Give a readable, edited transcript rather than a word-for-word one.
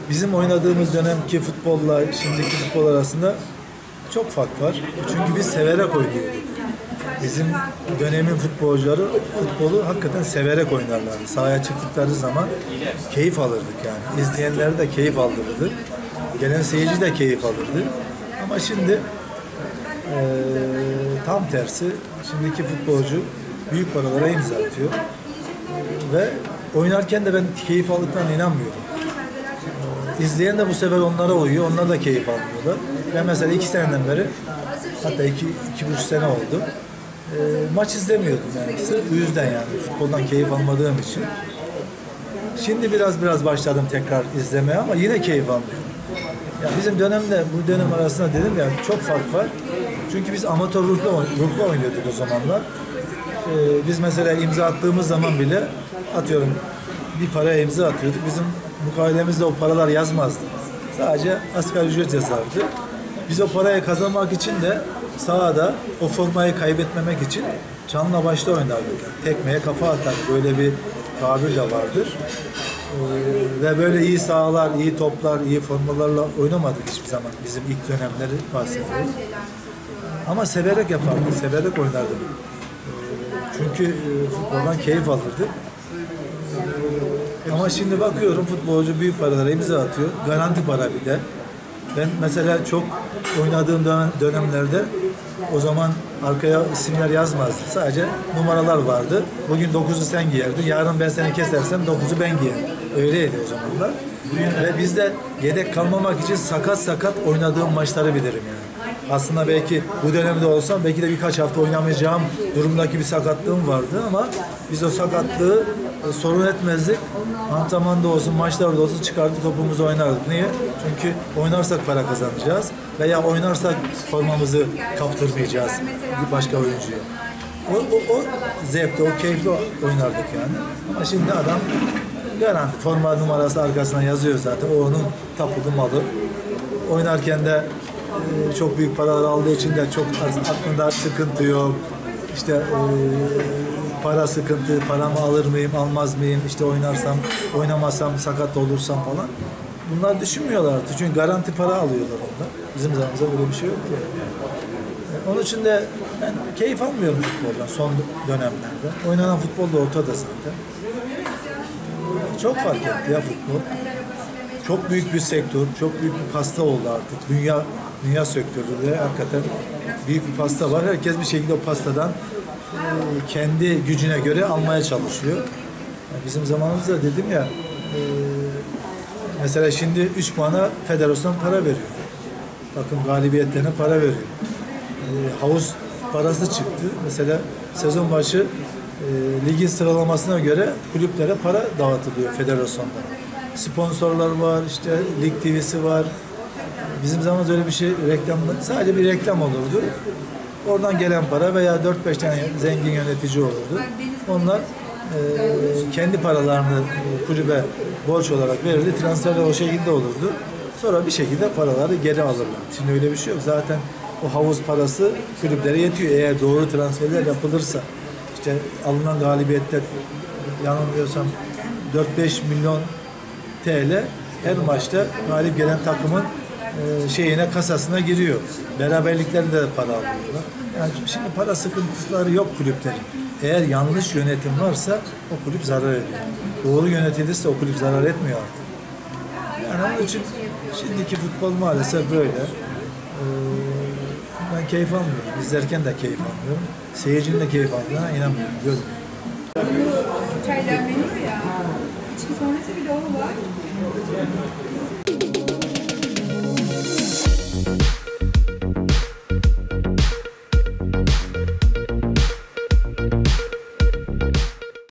bizim oynadığımız dönemki futbolla şimdiki futbol arasında çok fark var. Çünkü biz severek oynuyorduk. Bizim dönemin futbolcuları futbolu hakikaten severek oynarlardı. Sahaya çıktıkları zaman keyif alırdık yani. İzleyenler de keyif aldırırdı. Gelen seyirci de keyif alırdı. Ama şimdi tam tersi. Şimdiki futbolcu büyük paralara imza atıyor. Ve oynarken de ben keyif aldıklarına inanmıyorum. İzleyen de bu sefer onlara uyuyor. Onlar da keyif almıyorlar. Ben mesela 2 seneden beri, hatta 2,5 sene oldu. Maç izlemiyordum yani. Sırf bu yüzden yani. Futboldan keyif almadığım için. Şimdi biraz başladım tekrar izlemeye ama yine keyif almıyorum. Ya bizim dönemle bu dönem arasında dedim ya çok fark var. Çünkü biz amatör ruhla oynuyorduk o zamanlar. Biz mesela imza attığımız zaman bile atıyorum bir paraya imza atıyorduk. Bizim mukavelemizde o paralar yazmazdı. Sadece asgari ücret yazardı. Biz o parayı kazanmak için de sahada o formayı kaybetmemek için canla başla oynardık. Tekmeye kafa atar. Böyle bir tabir de vardır. Ve böyle iyi sahalar, iyi toplar, iyi formalarla oynamadık hiçbir zaman. Bizim ilk dönemleri bahsediyoruz. Ama severek yapardık, severek oynardık. Çünkü futboldan keyif alırdık. Ama şimdi bakıyorum futbolcu büyük paralara imza atıyor. Garanti para bir de. Ben mesela çok oynadığım dönemlerde o zaman arkaya isimler yazmazdı. Sadece numaralar vardı. Bugün 9'u sen giyerdin. Yarın ben seni kesersem 9'u ben giyerdim. Öyleydi o zamanlar. Ve biz de yedek kalmamak için sakat oynadığım maçları bilirim yani. Aslında belki bu dönemde olsam belki de birkaç hafta oynamayacağım durumdaki bir sakatlığım vardı ama biz o sakatlığı sorun etmezdik. Antrenmanda olsun, maçlarda olsun çıkartıp topumuzu oynardık. Niye? Çünkü oynarsak para kazanacağız veya oynarsak formamızı kaptırmayacağız bir başka oyuncuya. O zevkle, o keyifle oynardık yani. Ama şimdi adam garanti forma numarası arkasına yazıyor zaten. O onun tapulu malı. Oynarken de çok büyük paralar aldığı için de çok aklında sıkıntı yok. İşte para sıkıntı, paramı alır mıyım, almaz mıyım, işte oynamazsam, sakat olursam falan. Bunlar düşünmüyorlar artık. Çünkü garanti para alıyorlar onlar. Bizim zamanımızda böyle bir şey yoktu. Onun için de ben keyif almıyorum futboldan son dönemlerde. Oynanan futbol da ortada zaten. Çok fark etti ya futbol. Çok büyük bir sektör, çok büyük bir pasta oldu artık. Dünya sektöründe hakikaten büyük bir pasta var. Herkes bir şekilde o pastadan kendi gücüne göre almaya çalışıyor. Yani bizim zamanımızda dedim ya, mesela şimdi 3 puana federasyon para veriyor. Takım galibiyetlerine para veriyor. Havuz parası çıktı. Mesela sezon başı ligin sıralamasına göre kulüplere para dağıtılıyor federasyonda. Sponsorlar var, işte Lig TV'si var. Bizim zamanımızda öyle bir şey, sadece bir reklam olurdu. Oradan gelen para veya 4-5 tane zengin yönetici olurdu. Onlar kendi paralarını kulübe borç olarak verirdi. Transferler o şekilde olurdu. Sonra bir şekilde paraları geri alırlar. Şimdi öyle bir şey yok. Zaten o havuz parası kulüplere yetiyor. Eğer doğru transferler yapılırsa. İşte alınan galibiyetler yanılmıyorsam 4-5 milyon TL her maçta galip gelen takımın kasasına giriyor. Beraberliklerinde de para alıyorlar. Yani şimdi para sıkıntıları yok kulüplerin. Eğer yanlış yönetim varsa o kulüp zarar ediyor. Doğru yönetilirse o kulüp zarar etmiyor artık. Yani onun için şimdiki futbol maalesef böyle. Ben keyif almıyorum. İzlerken de keyif almıyorum. Seyircinin de keyif aldığına inanmıyorum. Görmüyorum. Çaylar menü ya. İçki sonrası bir de o var.